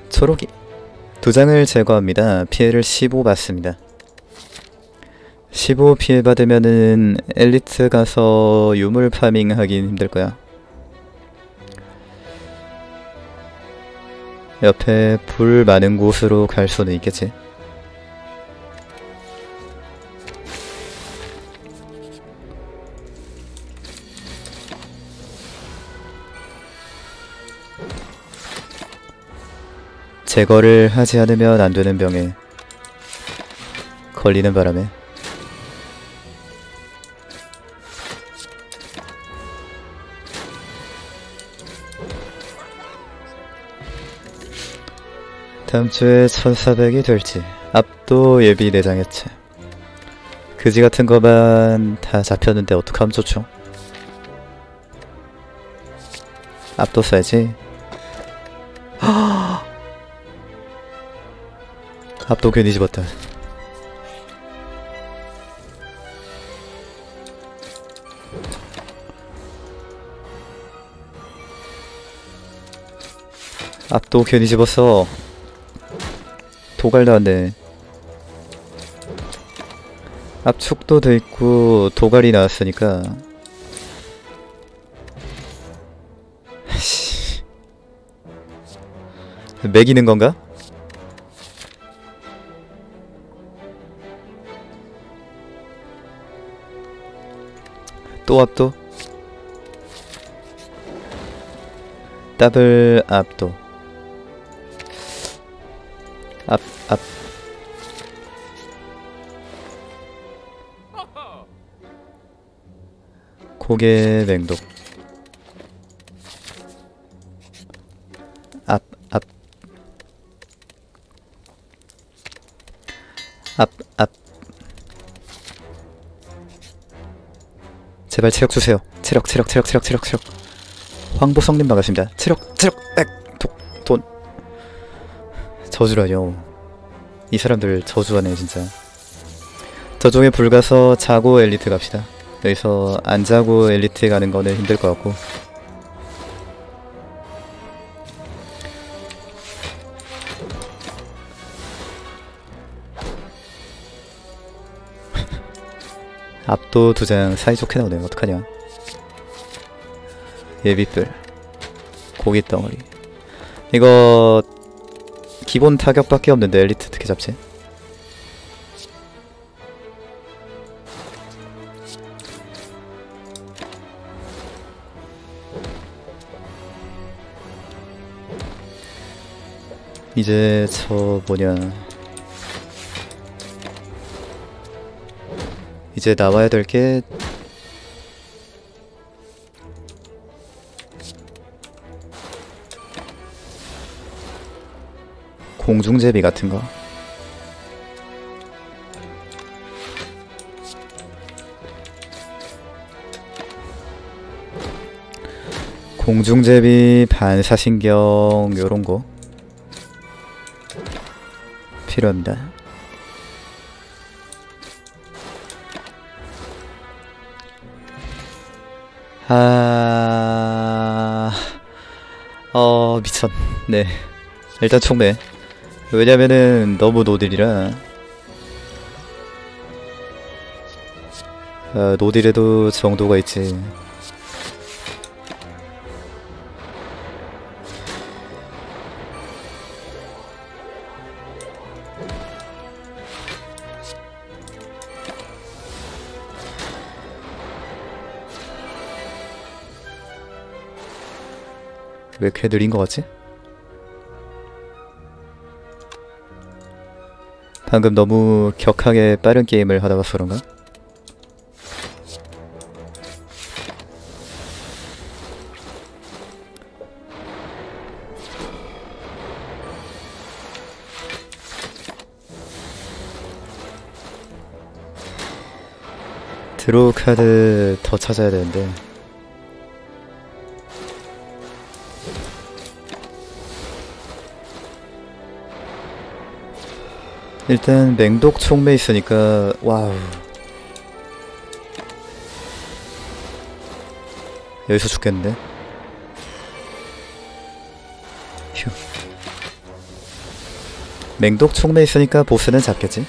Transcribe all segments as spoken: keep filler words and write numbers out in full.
초록이 두 장을 제거합니다. 피해를 십오 받습니다. 십오 피해 받으면은 엘리트 가서 유물 파밍 하긴 힘들 거야. 옆에 불 많은 곳으로 갈 수는 있겠지. 제거를 하지 않으면 안 되는 병에 걸리는 바람에 다음주에 천사백이 될지. 압도 예비 내장했지. 그지 같은 거만 다 잡혔는데 어떡하면 좋죠. 압도 써야지. 압도 괜히 집었다. 압도 괜히 집었어. 도갈 나왔네. 압축도 돼있고 도갈이 나왔으니까 매기는 건가? 또 압도? 더블 압도. 압, 압. 고개 맹독. 압, 압. 압, 압. 제발 체력 주세요. 체력, 체력, 체력, 체력, 체력, 체력. 황보성님 반갑습니다. 체력, 체력, 액, 독, 돈. 저주라뇨. 이 사람들 저주하네 진짜. 저종에 불가서 자고 엘리트 갑시다. 여기서 안 자고 엘리트에 가는 거는 힘들 것 같고. 압도 두 장 사이좋게 나오네. 어떡하냐. 예비뿔 고깃덩어리. 이거 기본 타격밖에 없는데 엘리트 어떻게 잡지? 이제 저 뭐냐, 이제 나와야 될 게 공중제비 같은 거. 공중제비, 반사신경 요런 거 필요합니다. 아... 어... 미쳤... 네, 일단 총매. 왜냐면은 너무 노딜이라. 아, 노딜에도 정도가 있지. 왜 이렇게 느린 것 같지? 방금 너무 격하게 빠른 게임을 하다 봐서 그런가? 드로우 카드 더 찾아야 되는데. 일단 맹독 총매 있으니까. 와우, 여기서 죽겠는데. 휴. 맹독 촉매 있으니까 보스는 잡겠지?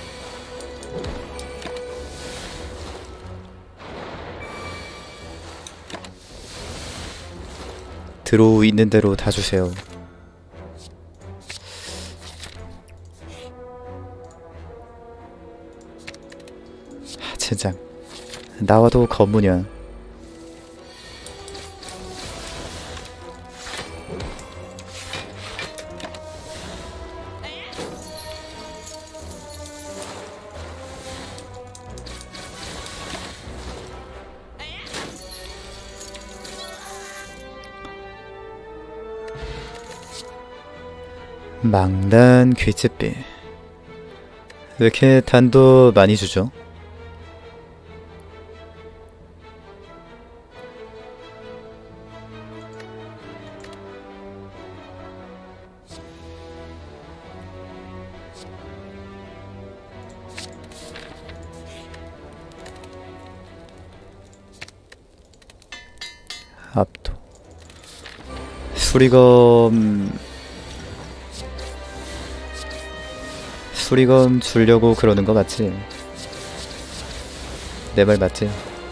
드로우 있는 대로 다 주세요. 하, 젠장. 나와도 검무냐. 망단 귀집비. 왜 이렇게 단도 많이 주죠? 압도. 수리검 수리검 주려고 그러는 거 맞지? 내 말 맞지?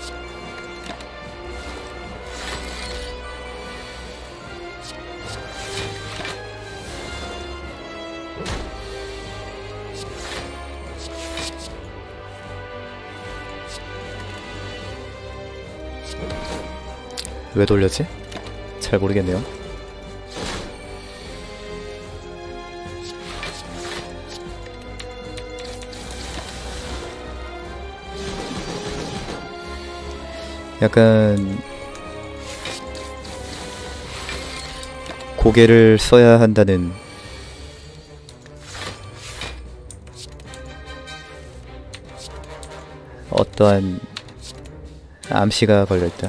왜 돌렸지? 잘 모르겠네요. 약간 고개를 써야 한다는 어떠한 암시가 걸려있다.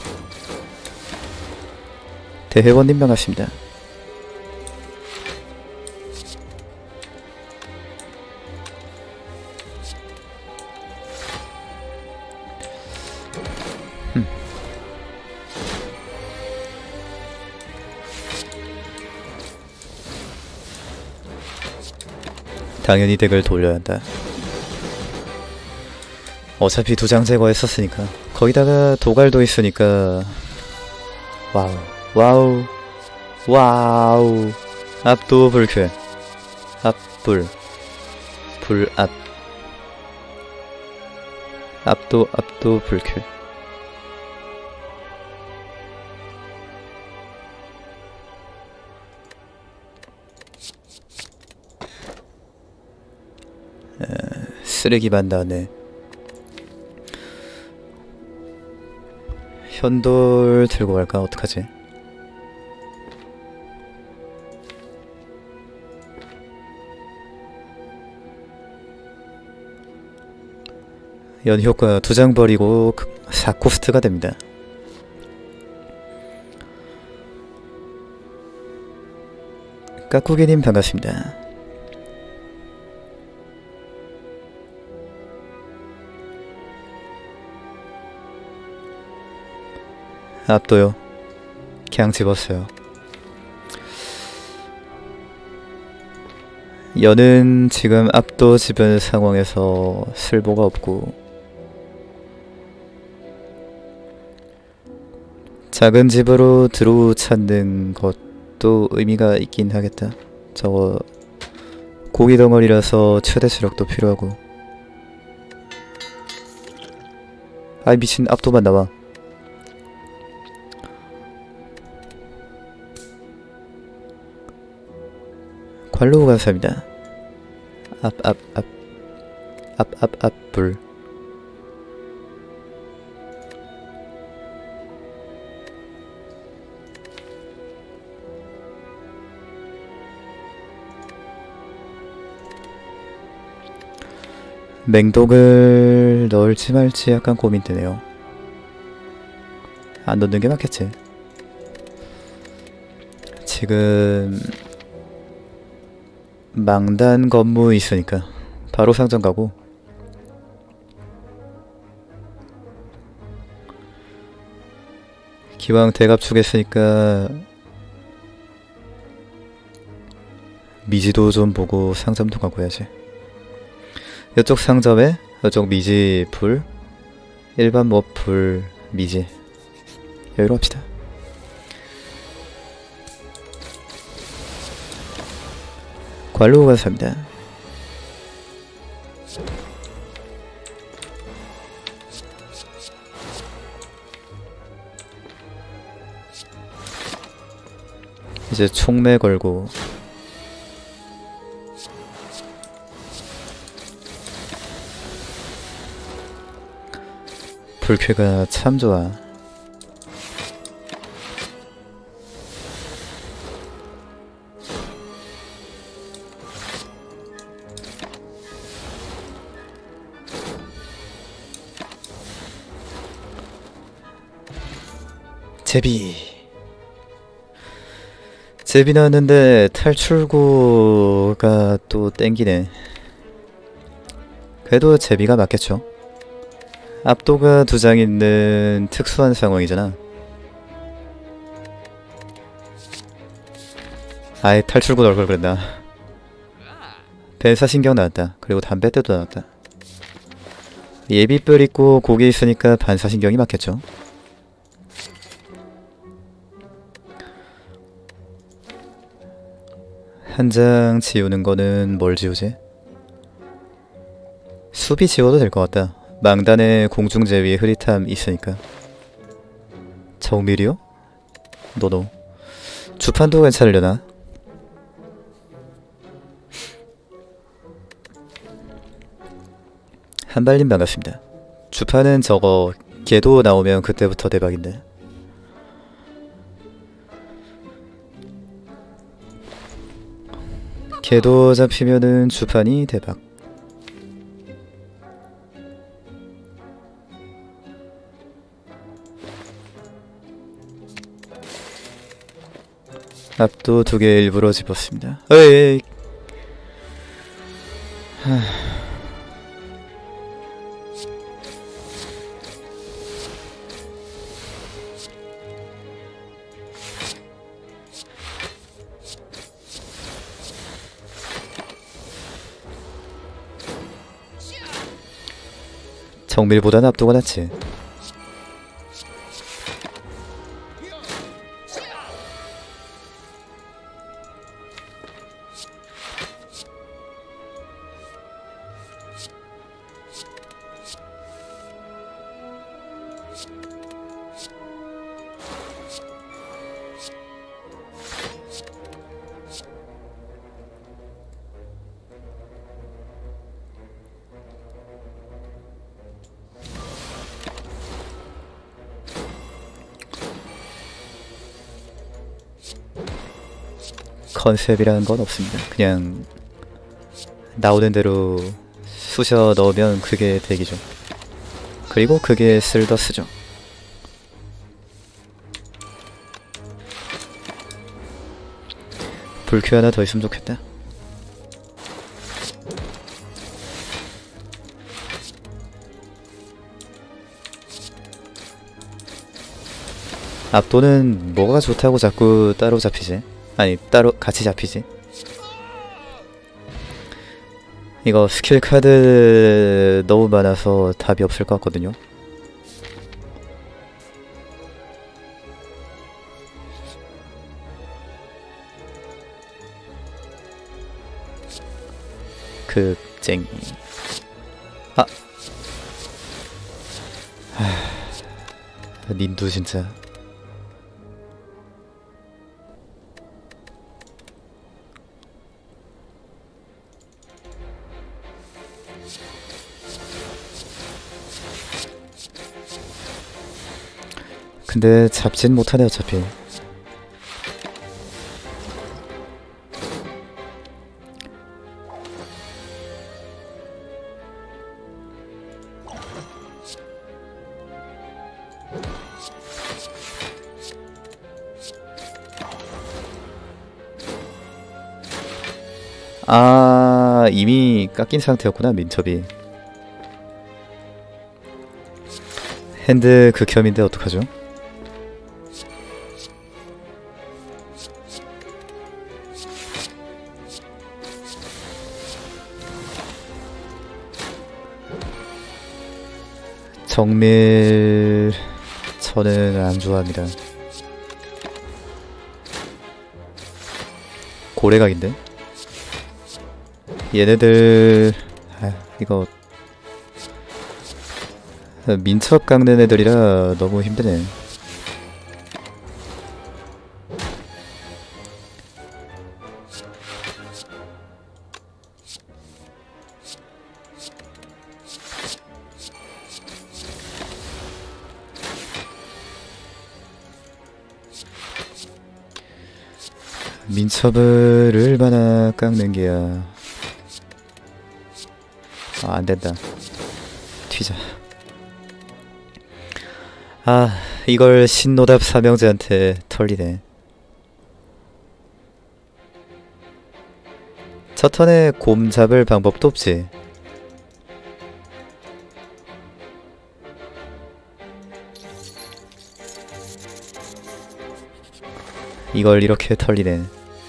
대회원님 반갑습니다. 당연히 덱을 돌려야 한다. 어차피 두 장 제거했었으니까. 거기다가 도갈도 있으니까. 와우 와우 와우. 압도 불쾌. 압불 불압. 압도 압도 불쾌. 쓰레기 반다네. 현돌 들고 갈까? 어떡하지? 연효과 두 장 버리고 사 코스트가 됩니다. 까꾸기님 반갑습니다. 압도요. 그냥 집었어요. 연은 지금 압도 집은 상황에서 쓸모가 없고 작은 집으로 드로우 찾는 것도 의미가 있긴 하겠다. 저거 고기 덩어리라서 최대 수력도 필요하고. 아이 미친, 압도만 나와. 관로 감사합니다. 앞, 앞, 앞. 앞, 앞, 앞, 불. 맹독을 넣을지 말지 약간 고민되네요. 안 넣는 게 맞겠지. 지금 망단 건무 있으니까 바로 상점 가고 기왕 대갑 주겠으니까 미지도 좀 보고 상점도 가고 해야지. 이쪽 상점에 이쪽 미지 불, 일반 뭐 불, 미지 여기로 합시다. 관로가 삽니다. 이제 총매 걸고 불쾌가 참 좋아. 제비 제비 나왔는데 탈출구가 또 땡기네. 그래도 제비가 맞겠죠. 압도가 두 장 있는 특수한 상황이잖아. 아예 탈출구 넣을 걸 그랬나. 벤사신경 나왔다. 그리고 담뱃대도 나왔다. 예비뼈 있고 고기 있으니까 반사신경이 맞겠죠. 한 장 지우는 거는 뭘 지우지? 수비 지워도 될 것 같다. 망단에 공중제위에 흐릿함 있으니까. 정밀이요? 노노. 주판도 괜찮으려나? 한발님 반갑습니다. 주판은 저거 걔도 나오면 그때부터 대박인데. 걔도 잡히면은 주판이 대박. 압도 두 개 일부러 집었습니다. 에이. 하... 정밀보다는 압도가 낫지. 컨셉이라는 건 없습니다. 그냥 나오는 대로 쑤셔 넣으면 그게 대기죠. 그리고 그게 쓸더스죠. 불쾌 하나 더 있으면 좋겠다. 압도는 뭐가 좋다고 자꾸 따로 잡히지? 아니 따로 같이 잡히지. 이거 스킬 카드 너무 많아서 답이 없을 것 같거든요. 그 쟁이. 아, 하... 닌두 진짜. 근데 잡진 못하네 어차피. 아, 이미 깎인 상태였구나 민첩이. 핸드 극혐인데 어떡하죠? 정밀 저는 안 좋아합니다. 고래각인데? 얘네들 아 이거 민첩 깎는 애들이라 너무 힘드네. 민첩을 얼마나 깎는 게야. 아, 안 된다. 튀자. 아, 이걸 신노답 삼형제한테 털리네. 첫 턴에 곰 잡을 방법도 없지. 이걸 이렇게 털리네.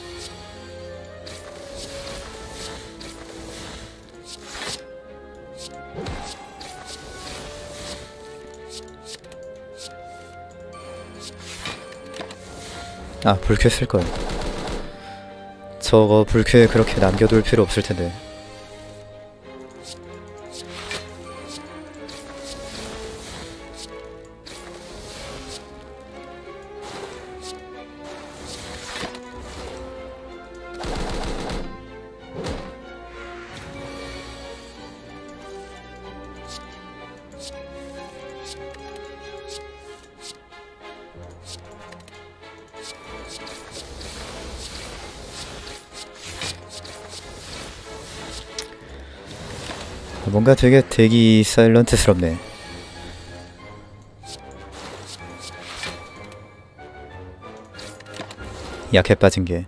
아, 불쾌 쓸걸. 저거 불쾌 그렇게 남겨둘 필요 없을 텐데. 뭔가 되게 대기 사일런트스럽네. 약해 빠진 게.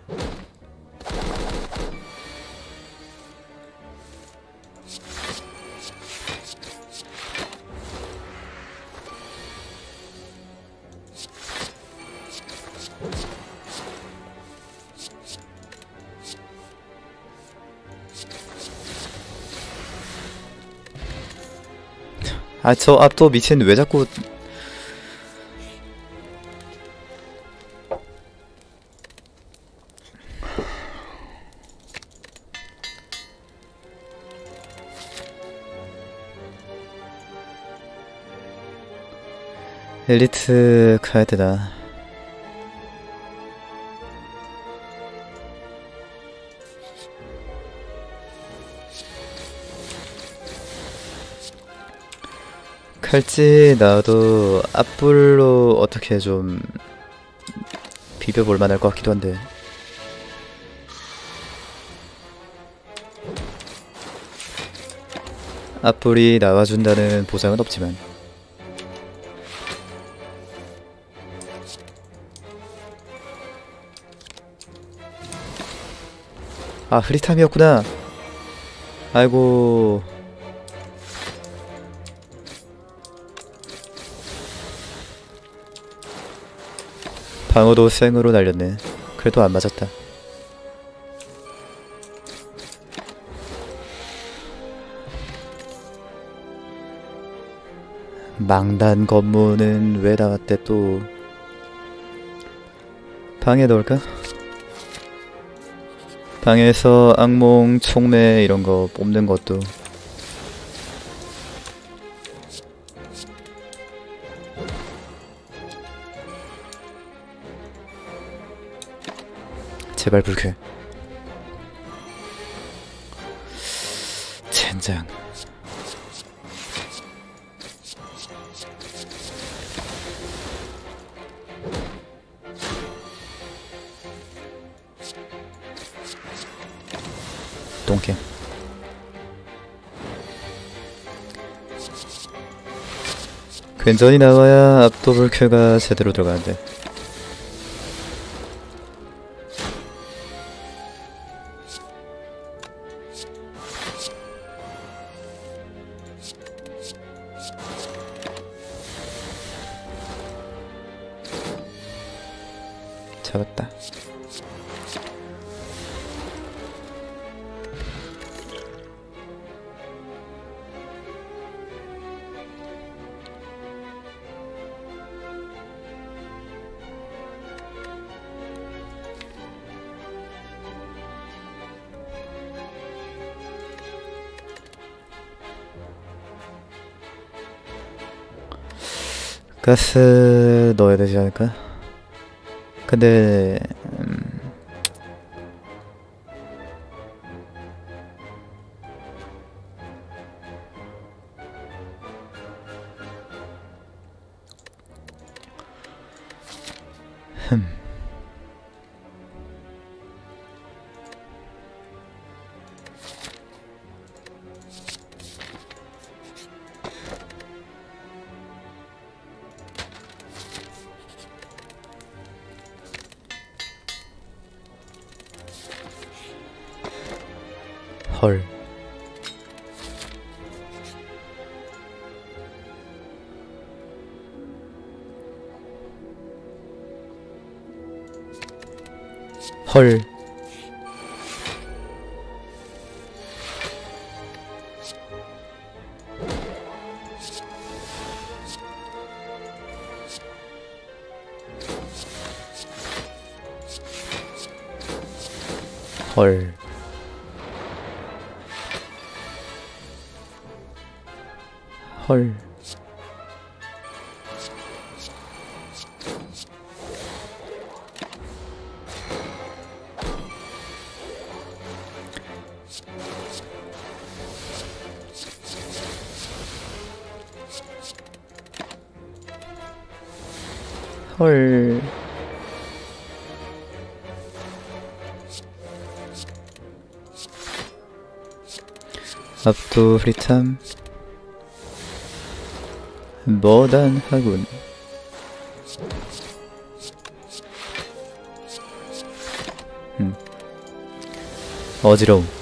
아, 저 앞도 미친 왜 자꾸 엘리트 가야 되나? 칼찌 나와도 앞불로 어떻게 좀 비벼볼 만할 것 같기도 한데. 앞불이 나와준다는 보장은 없지만. 아, 흐릿함이었구나. 아이고. 방어도 생으로 날렸네. 그래도 안 맞았다. 망단 검문은 왜 나왔대 또. 방에 넣을까? 방에서 악몽, 총매 이런거 뽑는 것도 제발 불쾌. 젠장. 똥개. 괜전이 나와야 압도 불쾌가 제대로 들어가는데. 잡았다. 가스 넣어야 되지 않을까? 근데 음... 흠. 헐. 헐. 헐. 헐. 헐. 앞도 프리탐 머단하군. 음. 어지러움.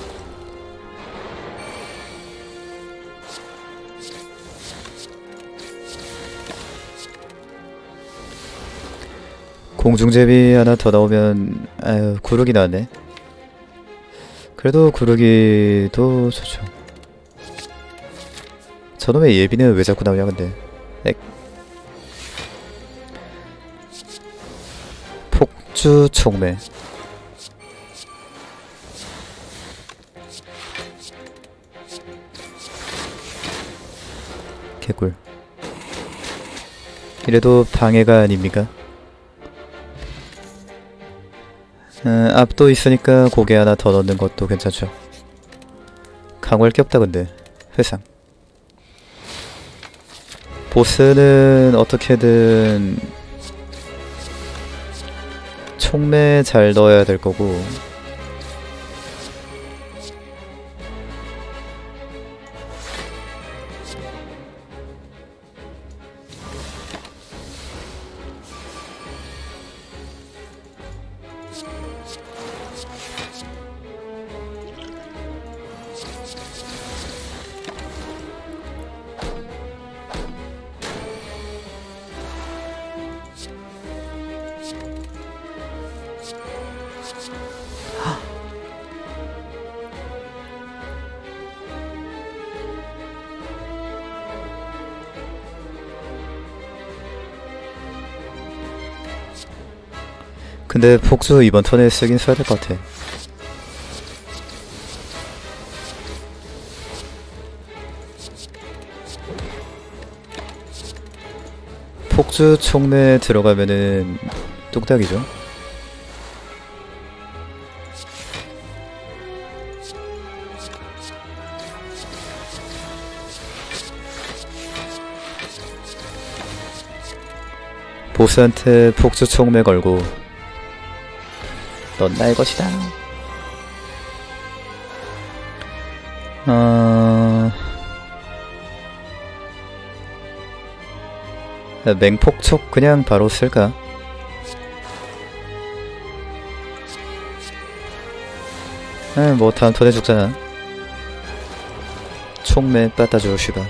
공중제비 하나 더 나오면 아유 구르기 나왔네. 그래도 구르기도 좋죠. 저놈의 예비는 왜 자꾸 나오냐 근데. 액. 폭주 촉매. 개꿀. 이래도 방해가 아닙니까? 음, 앞도 있으니까 고개 하나 더 넣는 것도 괜찮죠. 강화할 게 없다 근데. 회상. 보스는 어떻게든 촉매 잘 넣어야 될 거고 근데 폭주 이번 턴에 쓰긴 써야 될 것 같아. 폭주 촉매 들어가면은 뚝딱이죠. 보스한테 폭주 촉매 걸고 넌 나의 것이다. 어... 맹폭촉 그냥 바로 쓸까? 에, 뭐 다음 턴에 죽잖아. 촉매 빠따줘 슈가.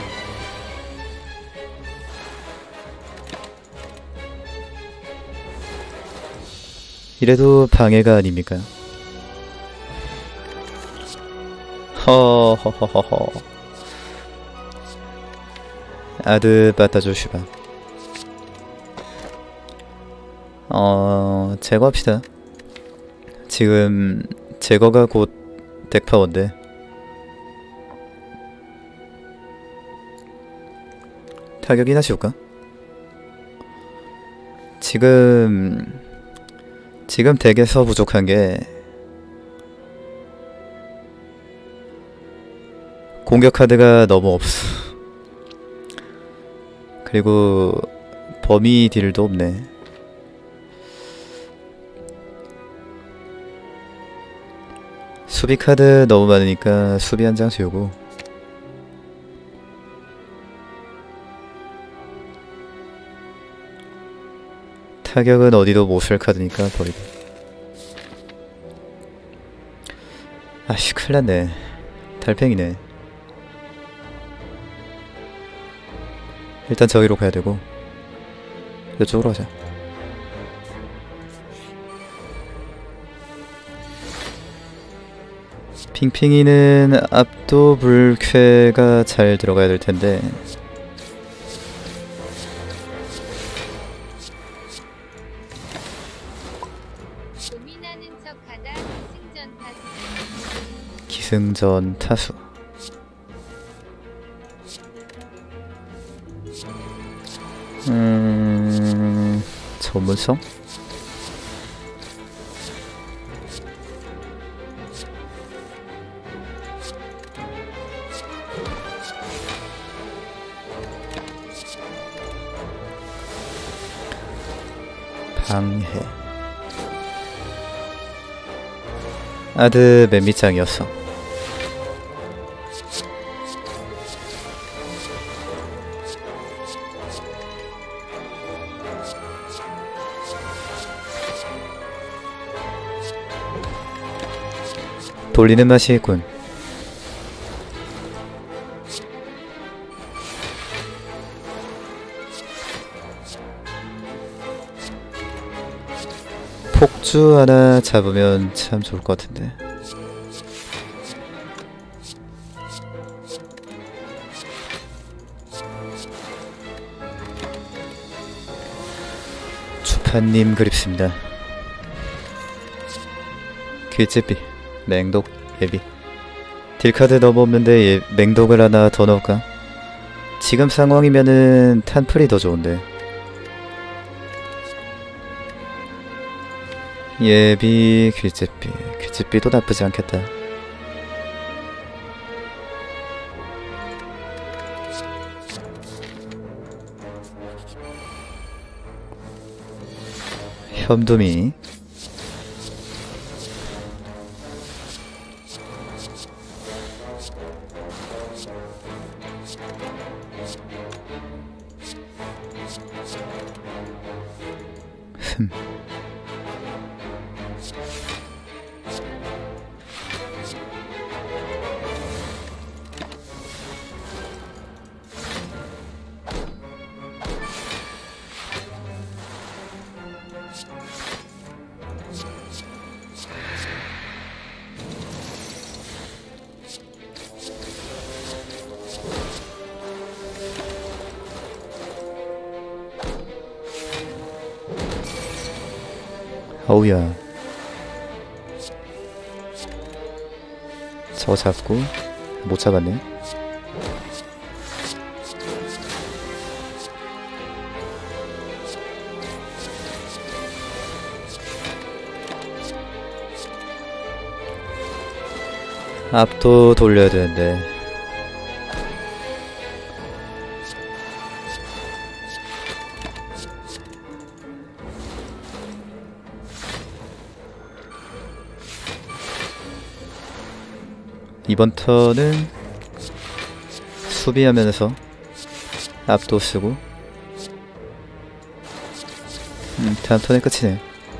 이래도 방해가 아닙니까? 허허허허허. 아드 빠따줘 슈바. 어... 제거합시다. 지금 제거가 곧 덱파워인데 타격이나 씌울까? 지금 지금 덱에서 부족한 게 공격 카드가 너무 없어. 그리고 범위 딜도 없네. 수비 카드 너무 많으니까 수비 한 장 지우고 타격은 어디도 못 쓸 카드니까 버리고. 아씨 큰일났네. 달팽이네. 일단 저기로 가야 되고 이쪽으로 가자. 핑핑이는 압도 불쾌가 잘 들어가야 될 텐데 고민하는 척하다 기승전 타수. 기승전 타수. 음... 전문성? 방해. 아드 맨 밑장이었어. 돌리는 맛이 있군. 폭주 하나 잡으면 참 좋을 것 같은데. 주판님 그립습니다. 귀찌삐 맹독 예비. 딜카드 너무 없는데 예, 맹독을 하나 더 넣을까? 지금 상황이면은 탄플이 더 좋은데. 예비 귀찌삐. 귀찌삐도 나쁘지 않겠다. 현두미. 흠. 어우야. 저거 잡고 못 잡았네. 앞도 돌려야 되는데. 이번 턴은 수비하면서 앞도 쓰고. 음, 다음 턴에 끝이네.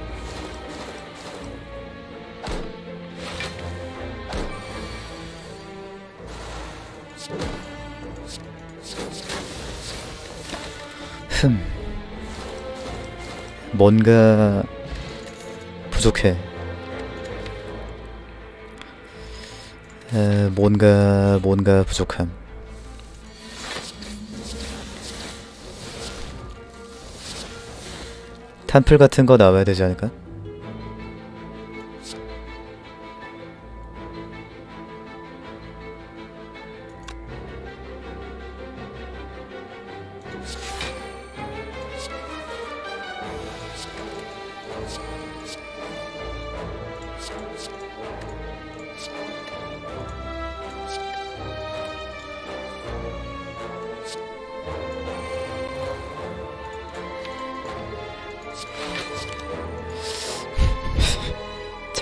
흠. 뭔가 부족해. 에, 뭔가 뭔가 부족함. 탄풀 같은 거 나와야 되지 않을까?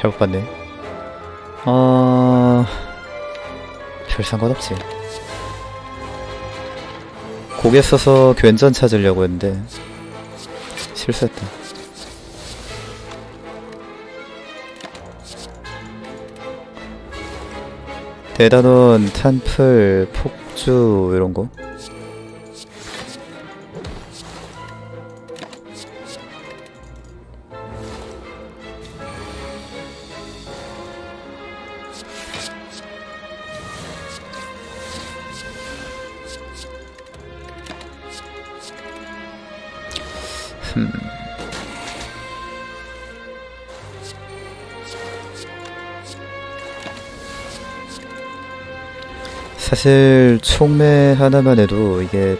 잘못 봤네. 어... 별 상관없지. 고개 써서 괜전 찾으려고 했는데 실수했다. 대단원, 탄풀, 폭주 이런거. 흠. 사실 총매 하나만 해도 이게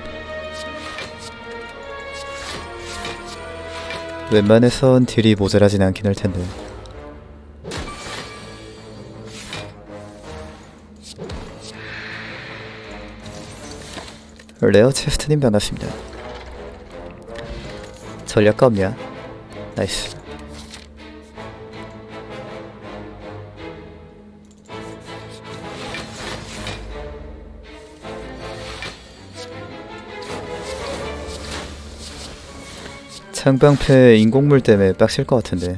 웬만해선 딜이 모자라진 않긴 할 텐데. 레어 체스트님 반갑습니다. 전략가 없냐? 나이스. 창방패 인공물 때문에 빡칠 것 같은데.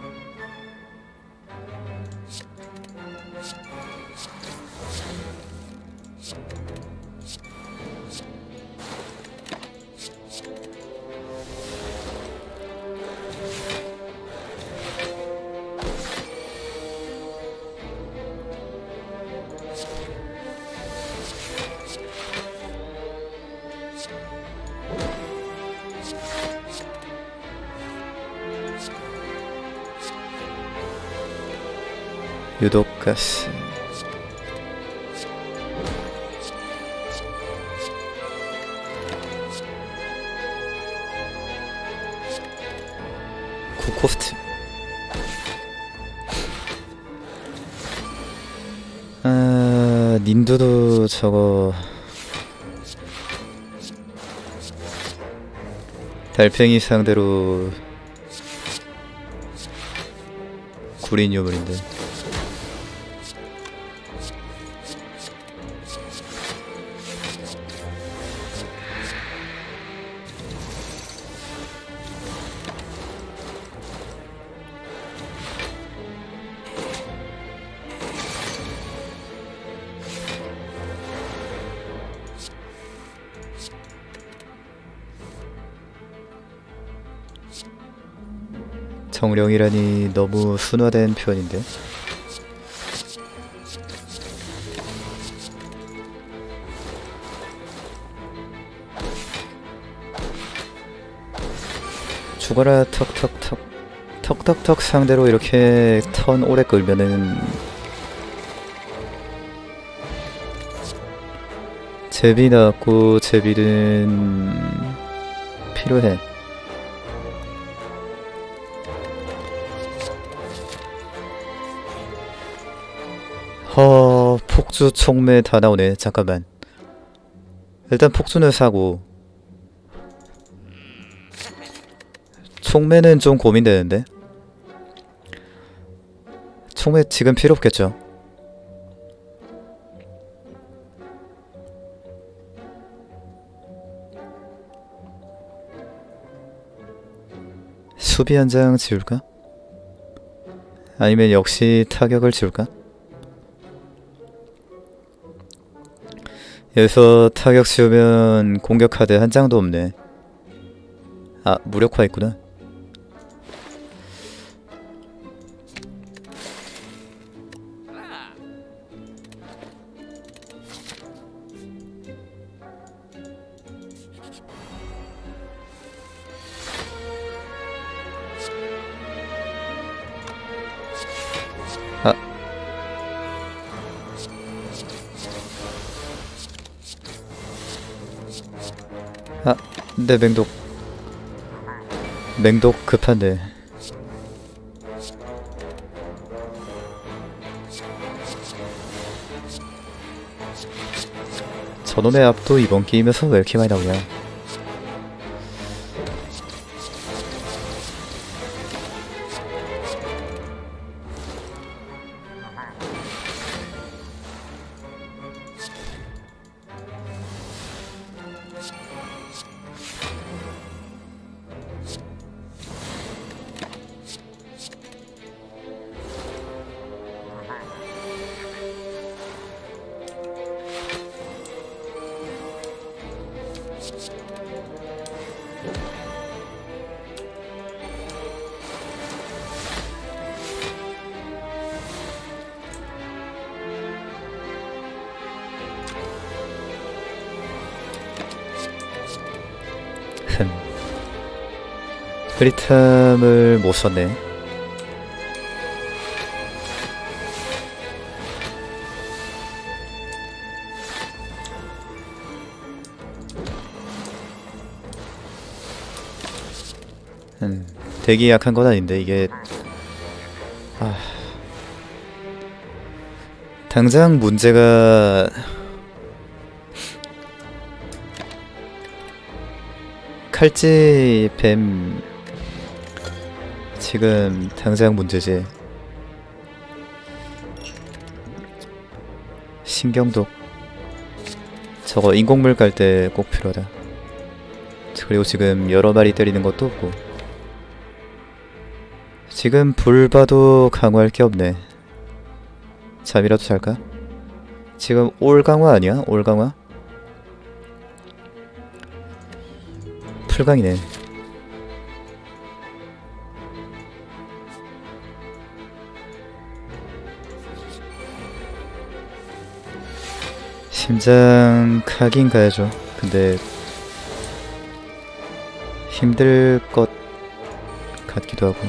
유독가스. 구코스트. 아, 닌두도 저거 달팽이 상대로 구린 유물인데. 정령이라니 너무 순화된 표현인데. 죽어라 턱턱턱. 턱턱턱 상대로 이렇게 턴 오래 끌면은 제비 나왔고 제비는 필요해. 허... 폭주 총매 다 나오네. 잠깐만. 일단 폭주는 사고 총매는 좀 고민되는데. 총매 지금 필요 없겠죠. 수비 한 장 지울까? 아니면 역시 타격을 지울까? 여기서 타격 지우면 공격 카드 한 장도 없네. 아, 무력화 있구나. 아. 아, 내 맹독 맹독 급한데. 저놈의 앞도 이번 게임에서 왜 이렇게 많이 나오냐. 흐릿함을 못 썼네. 음, 되게 약한 건 아닌데 이게 아, 당장 문제가 칼찌 뱀 지금 당장 문제지. 신경독 저거 인공물 깔 때 꼭 필요하다. 그리고 지금 여러 마리 때리는 것도 없고 지금 불 봐도 강화할 게 없네. 잠이라도 잘까? 지금 올 강화 아니야? 올 강화? 풀강이네. 심장 가긴 가야죠. 근데 힘들 것 같기도 하고.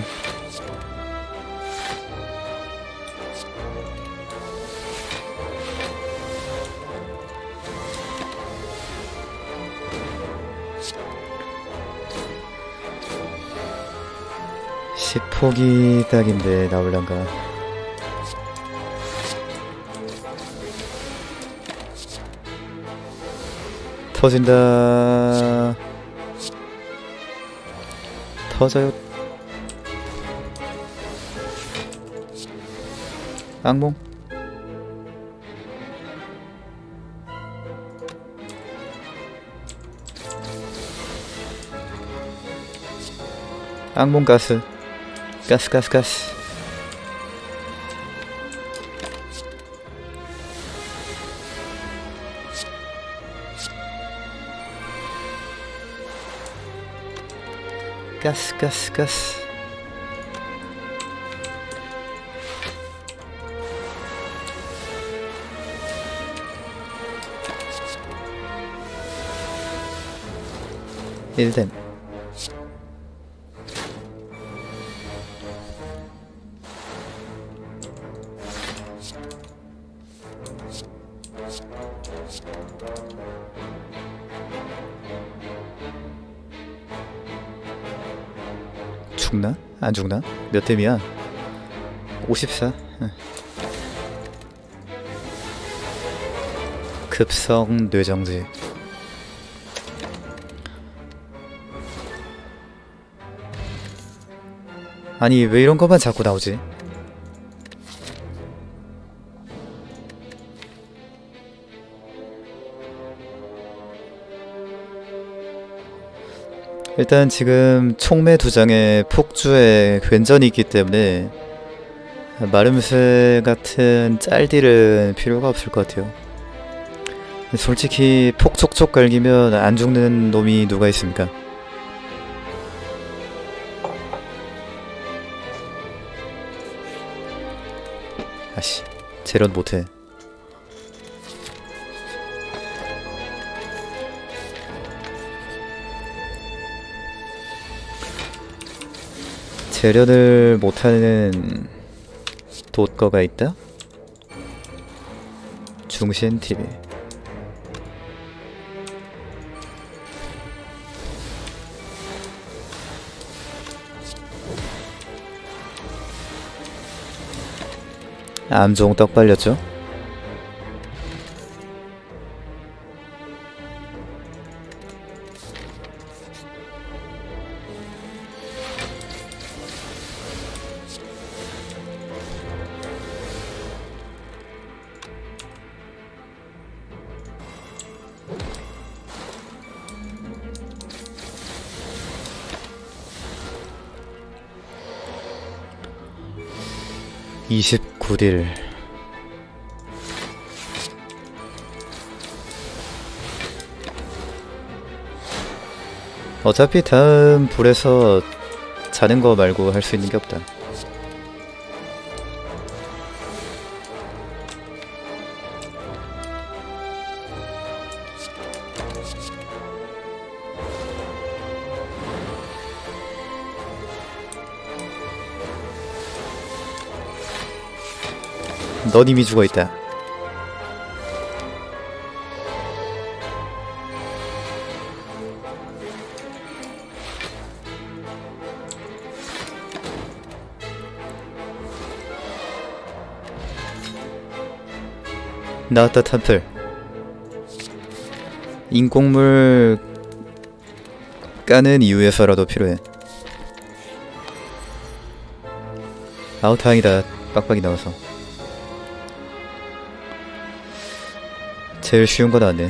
십폭이 딱인데 나올란가. 터진다. 터져요. 악몽. 악몽 가스. 가스 가스 가스. 가스 가스 가스. 일댐. 죽나? 안 죽나? 몇 댐이야? 오십사? 급성 뇌정지. 아니 왜 이런 것만 자꾸 나오지? 일단 지금 총매 두 장에 폭주에 괜전이 있기 때문에 마름새 같은 짤딜은 필요가 없을 것 같아요. 솔직히 폭 촉촉 갈기면 안 죽는 놈이 누가 있습니까? 아씨, 재련 못해. 재련을 못하는 돛거가 있다? 중신 티비. 암종 떡 발렸죠? 이십구 딜. 어차피 다음 불에서 자는 거 말고 할 수 있는 게 없다. 넌 이미 죽어있다. 나왔다. 템플. 인공물 까는 이유에서라도 필요해. 아우 다행이다. 빡빡이 나와서. 제일 쉬운 거 나왔네.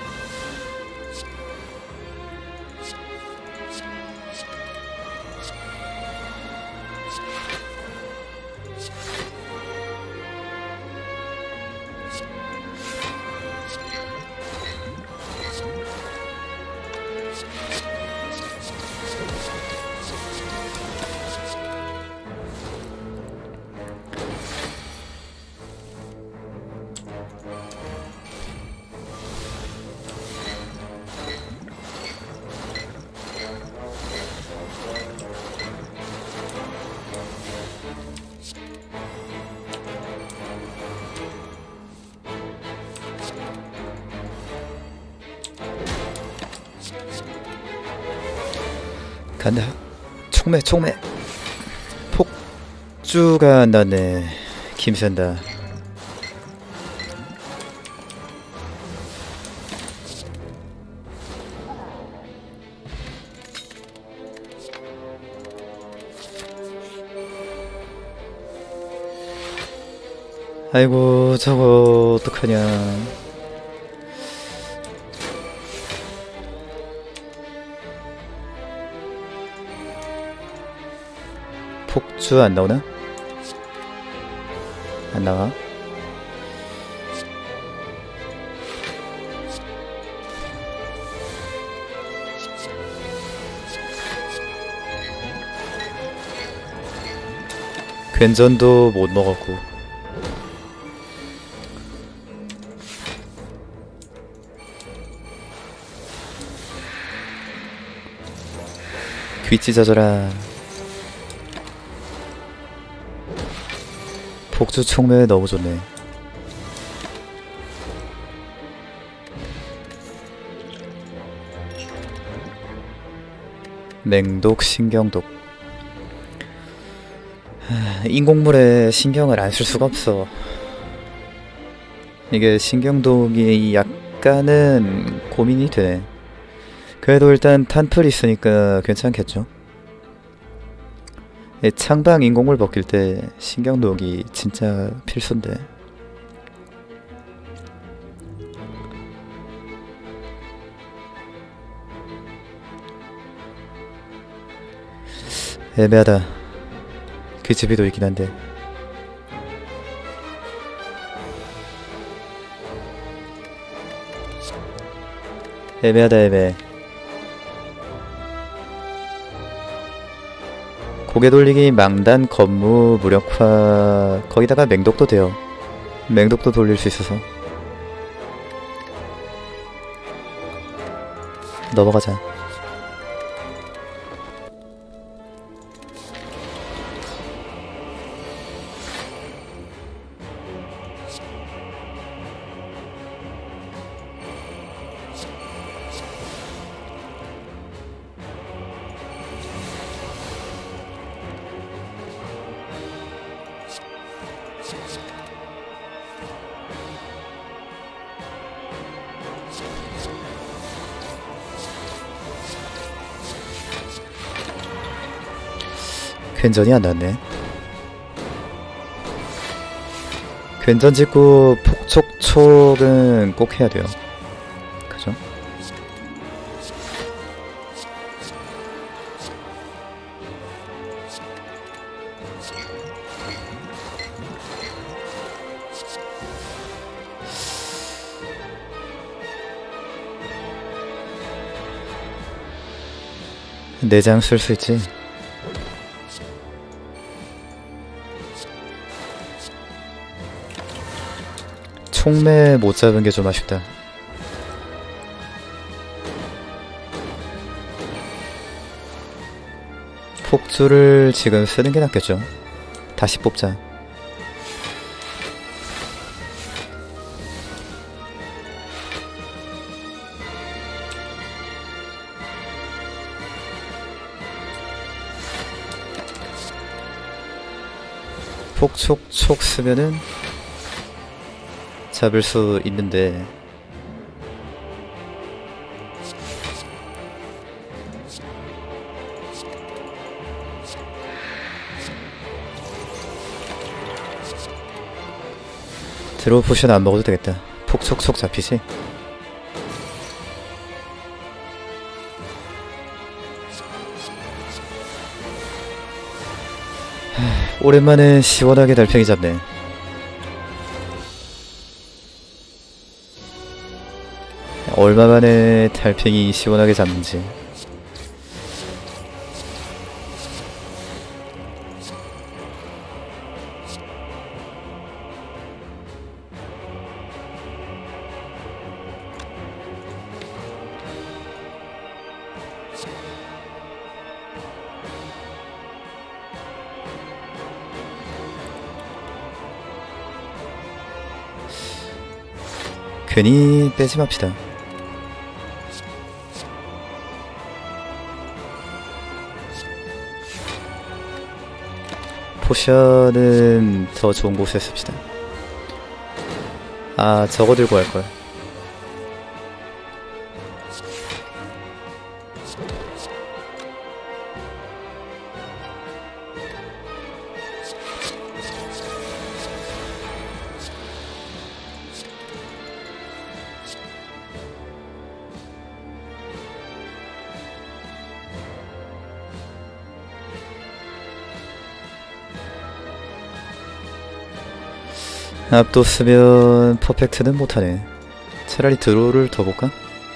간다. 총매 총매. 폭주가 안 나네. 김샌다. 아이고 저거 어떡하냐. 폭주 안 나오나? 안 나와. 괜전도 못 먹었고. 귀 찢어져라. 폭주 총매 너무 좋네. 맹독, 신경독. 하, 인공물에 신경을 안 쓸 수가 없어. 이게 신경독이 약간은 고민이 되네. 그래도 일단 탄풀이 있으니까 괜찮겠죠. 창방 인공물 벗길 때 신경독이 진짜 필수인데. 애매하다. 그 집이도 있긴 한데. 애매하다 애매해. 고개 돌리기, 망단, 건무, 무력화, 거기다가 맹독도 돼요. 맹독도 돌릴 수 있어서. 넘어가자. 괜전이 안 났네. 괜전 짓고 폭촉촉은 꼭 해야 돼요. 그죠? 내장 쓸 수 있지. 총매 못 잡은 게 좀 아쉽다. 폭주를 지금 쓰는 게 낫겠죠. 다시 뽑자. 폭촉촉 쓰면은 잡을 수 있는데 드로우 포션 안 먹어도 되겠다. 폭촉촉 잡히지? 하, 오랜만에 시원하게 달팽이 잡네. 얼마만에 달팽이 시원하게 잡는지. 괜히 빼지 맙시다. 포션은 더 좋은 곳에 씁시다. 아, 저거 들고 갈걸. 압도 쓰면 퍼펙트는 못하네. 차라리 드로우를 더 볼까?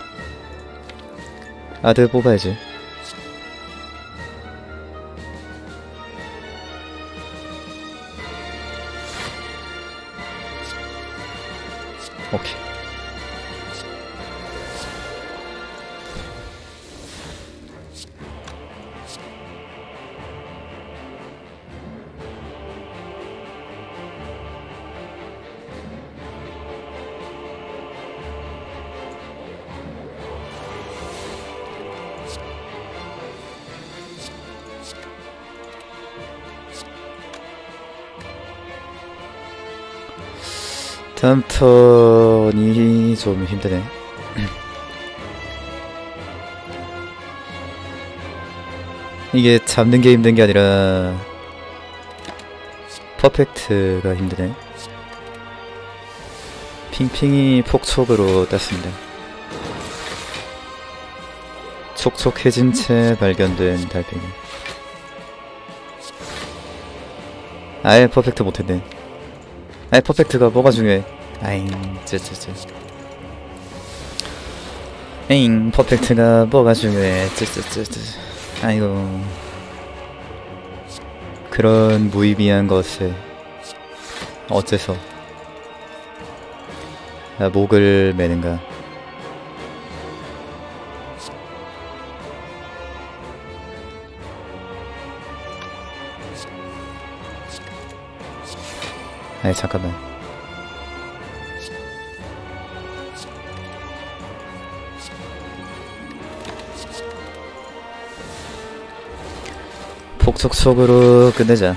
아드 뽑아야지. 오케이. 다음 턴이 좀 힘드네. 이게 잡는 게 힘든 게 아니라 퍼펙트가 힘드네. 핑핑이 폭촉으로 땄습니다. 촉촉해진 채 발견된 달팽이. 아예 퍼펙트 못했네. 아이, 퍼펙트가 뭐가 중요해. 아잉, 쯔쯔쯔. 에잉, 퍼펙트가 뭐가 중요해. 쯔쯔쯔쯔. 아이고. 그런 무의미한 것에 어째서 아, 목을 매는가. 아니, 잠깐만. 폭촉촉으로 끝내자.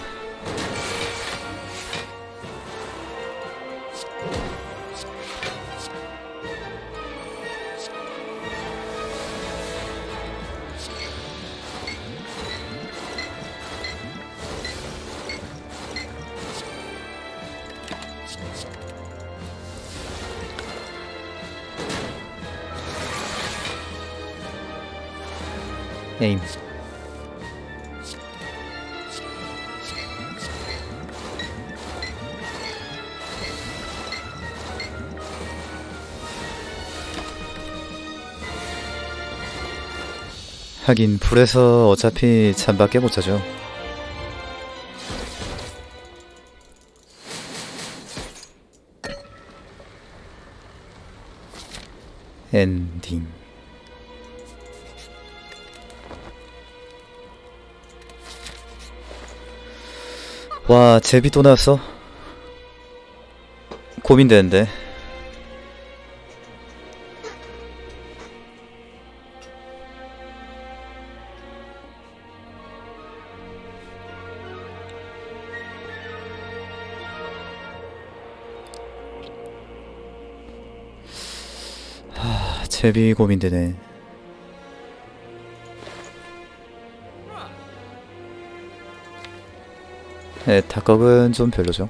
에임. 하긴 불에서 어차피 잠밖에 못 자죠. 엔딩. 와, 제비 또 나왔어? 고민되는데. 제비 고민되네. 네, 닭걱은 좀 별로죠.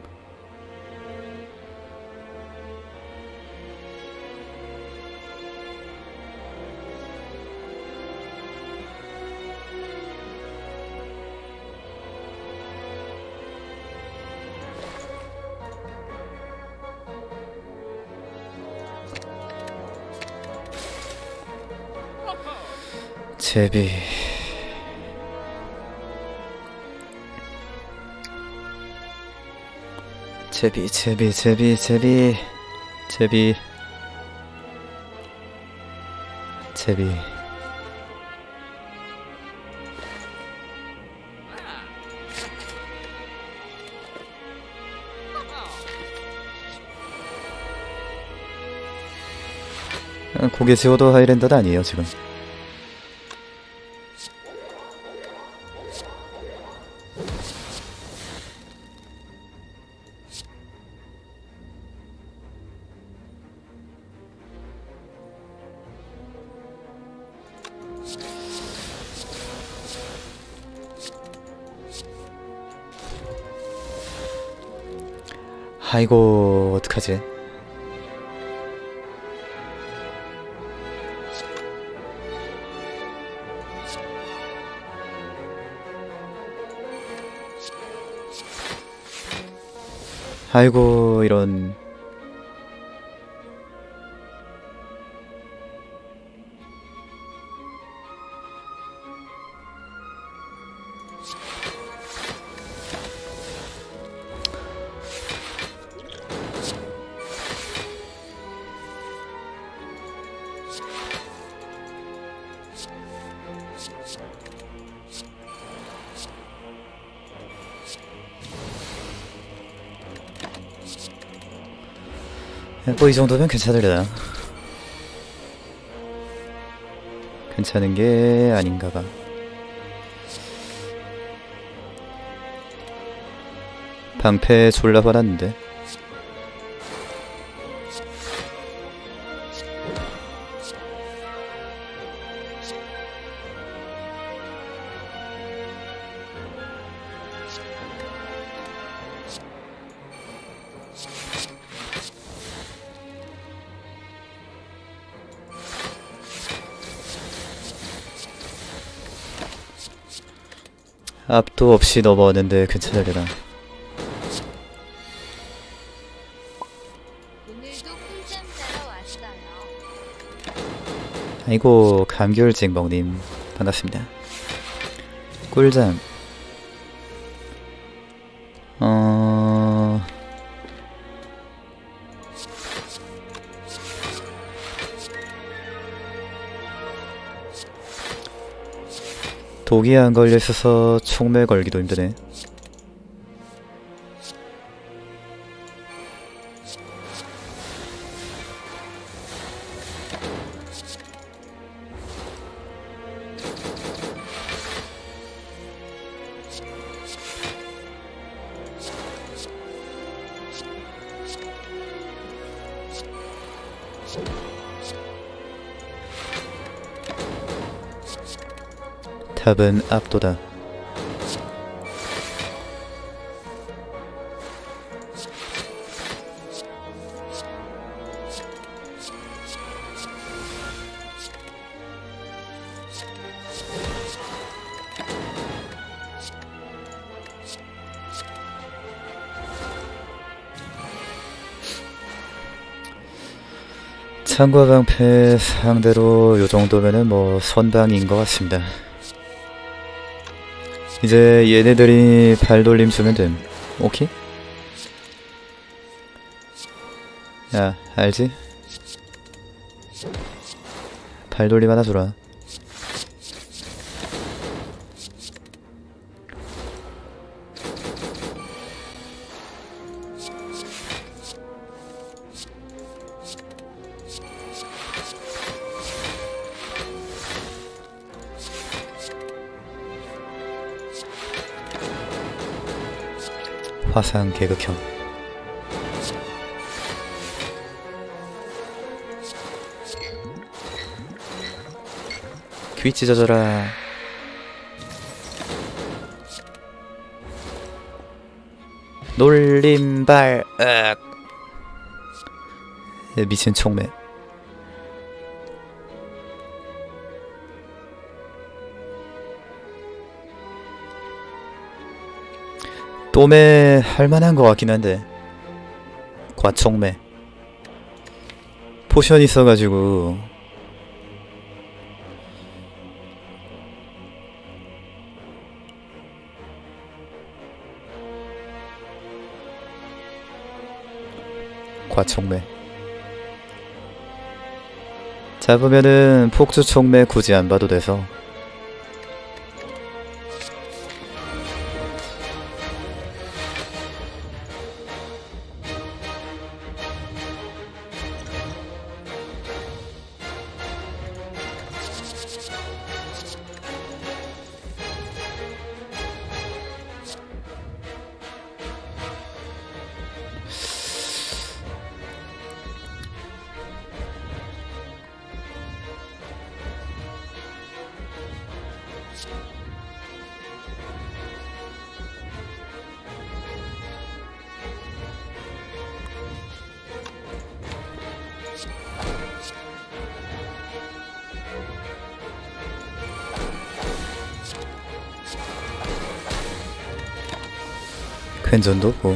제비 제비 제비 제비 제비 제비 제비 고개 지워도 하이랜더도 아니에요 지금. 아이고 어떡하지. 아이고 이런. 뭐 이 정도면 괜찮으려나? 괜찮은 게 아닌가 봐. 방패 졸라 받았는데. 앞도 없이 넘어왔는데 괜찮으려나? 오늘도 꿀잠 자러 왔어요. 아이고 감귤찍먹님 반갑습니다. 꿀잠. 어... 독이 안 걸려있어서 총매 걸기도 힘드네. 답은 압도다. 창과 방패 상대로 요정도면은 뭐 선방인 것 같습니다. 이제 얘네들이 발돌림 주면 됨. 오케이? 야, 알지? 발돌림 하나 줘라. 화상 계극형. 귀 찢어져라. 놀림발. 으악. 미친 총매. 또매 할만한 것 같긴 한데. 과총매. 포션 있어가지고. 과총매. 잡으면은 폭주 총매 굳이 안 봐도 돼서. 괜전도 없고.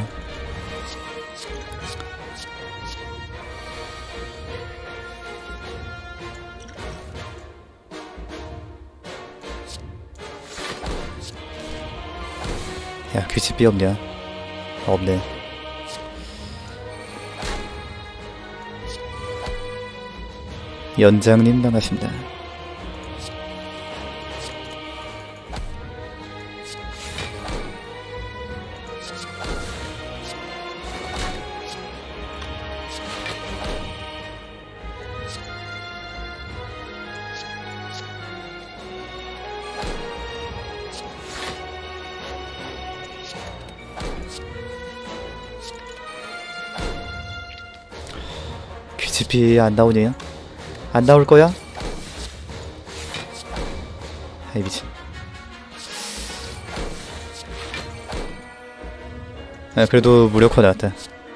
야, 귀집비 없냐? 없네. 연장님 반갑습니다. 귀집비 안 나오냐? 안 나올 거야? 아이 미친. 아, 그래도 무력화 나왔다.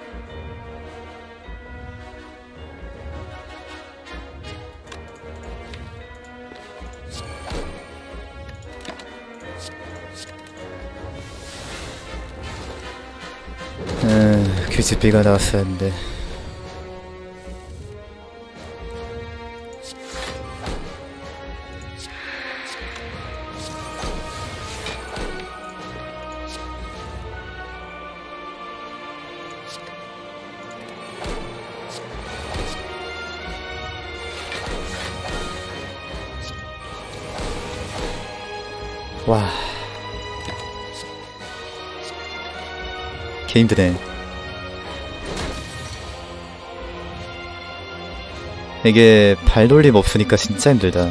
음, 귀집비가 나왔었는데. 와, 개 힘드네. 이게 발돌림 없으니까 진짜 힘들다.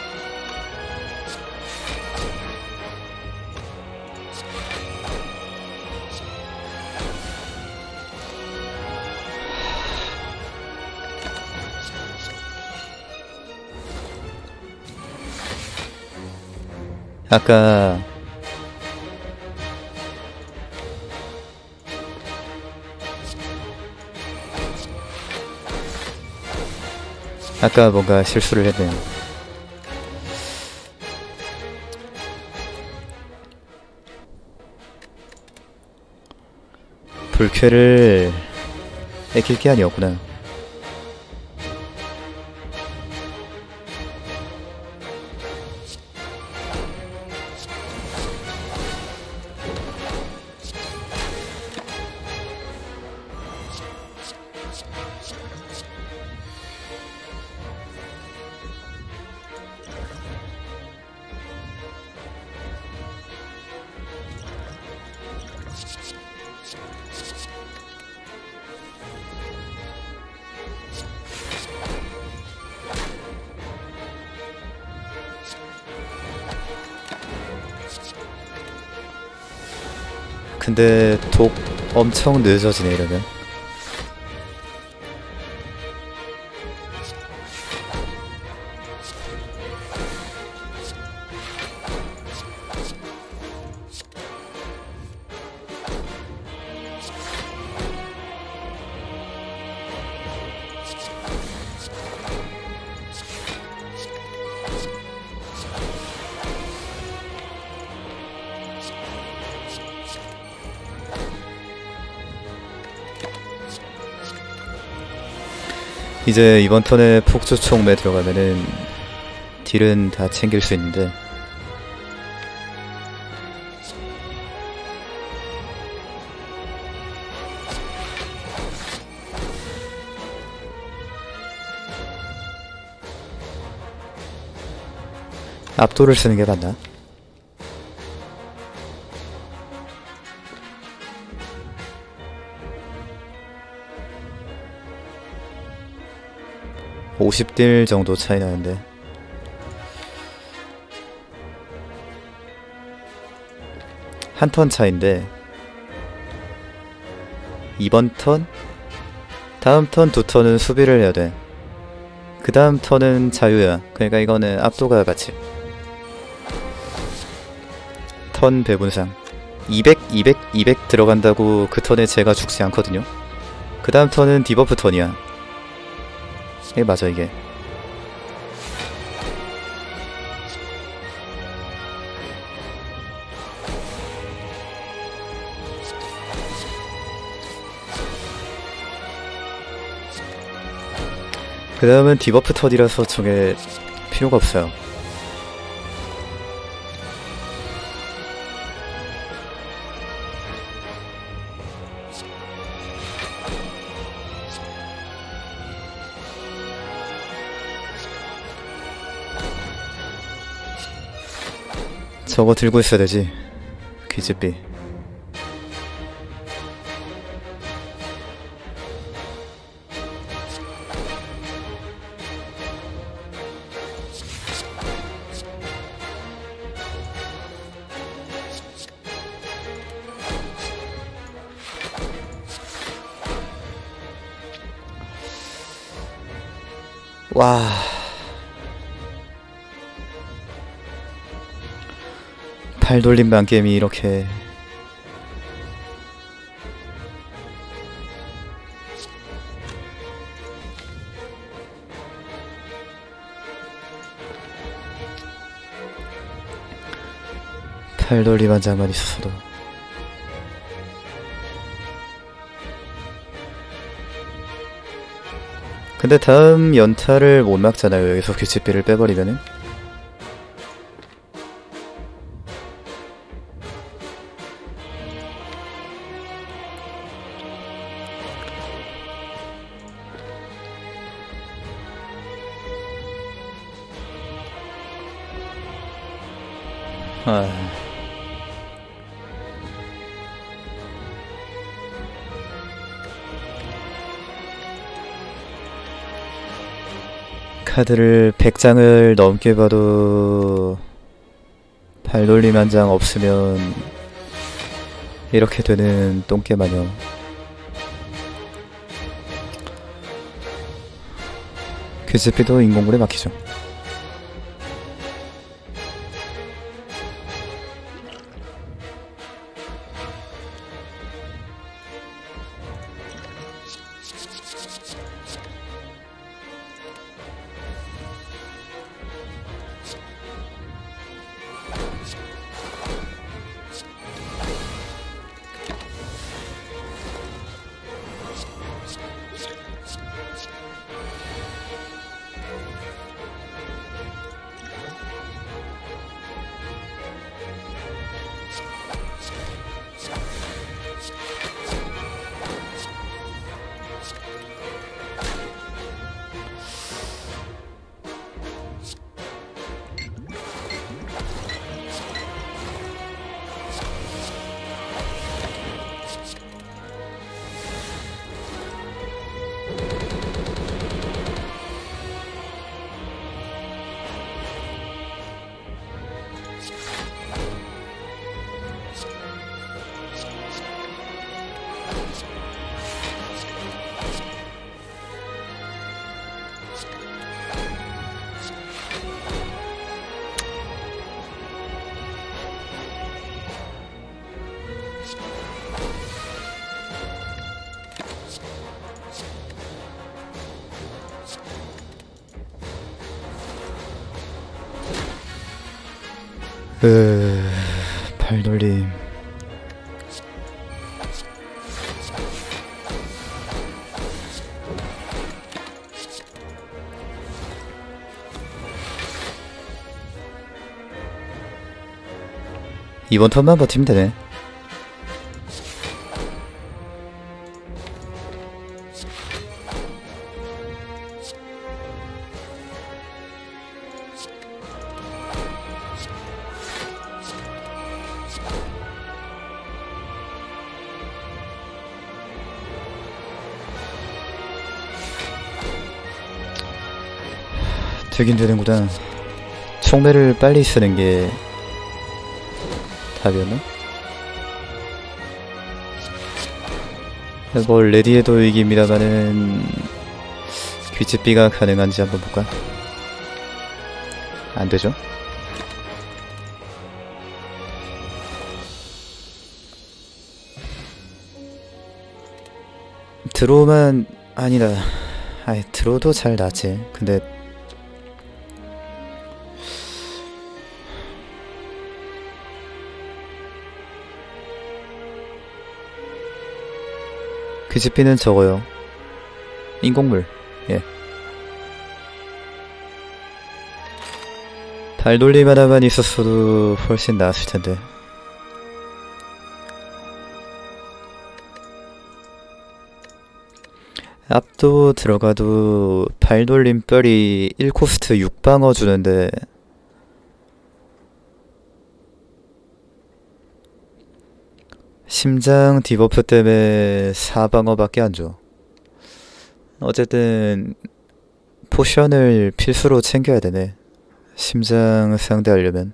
아까 아까 뭔가 실수를 했네요. 불쾌를 애낄 게 아니었구나. 근데 독 엄청 늦어지네 이러면. 이제 이번 턴에 폭주총매 들어가면은 딜은 다 챙길 수 있는데 압도를 쓰는 게 맞나? 오십 딜 정도 차이 나는데 한 턴 차인데 이번 턴? 다음 턴 두 턴은 수비를 해야 돼. 그 다음 턴은 자유야. 그러니까 이거는 압도가 같이 턴 배분상 이백, 이백, 이백 들어간다고 그 턴에 제가 죽지 않거든요. 그 다음 턴은 디버프 턴이야. 이게 맞아 이게. 그 다음은 디버프 턴이라서 저게 필요가 없어요. 저거 들고 있어야 되지. 귀집비. 와. 팔돌림 만게임이 이렇게 팔돌림 한 장만 있었어도. 근데 다음 연타를 못 막잖아요. 여기서 귀치비를 빼버리면은. 아... 카드를 백 장을 넘게 봐도 발돌림 한 장 없으면 이렇게 되는 똥개 마냥. 귀스피도 인공물에 막히죠. 으... 발돌림. 이번 턴만 버티면 되네. 되긴 되는구나. 총매를 빨리 쓰는 게 답이었나? 뭘 레디해도 이깁니다만은 귀집비가 가능한지 한번 볼까? 안되죠? 드로우만 아니다. 아이 드로우도 잘 나지. 근데 귀집비는 적어요. 인공물. 예. 발돌림 하나만 있었어도 훨씬 나았을 텐데. 앞도 들어가도 발돌림 뼈리 일 코스트 육 방어 주는데 심장 디버프 때문에 사 방어밖에 안 줘. 어쨌든 포션을 필수로 챙겨야 되네. 심장 상대하려면.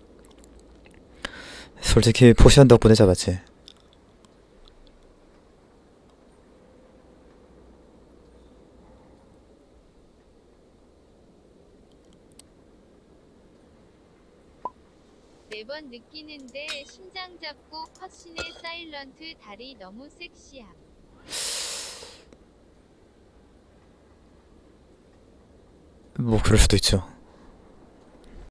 솔직히 포션 덕분에 잡았지. 매번 느끼는데 심장 잡고 컷신의 사일런트 다리 너무 섹시함. 뭐 그럴 수도 있죠.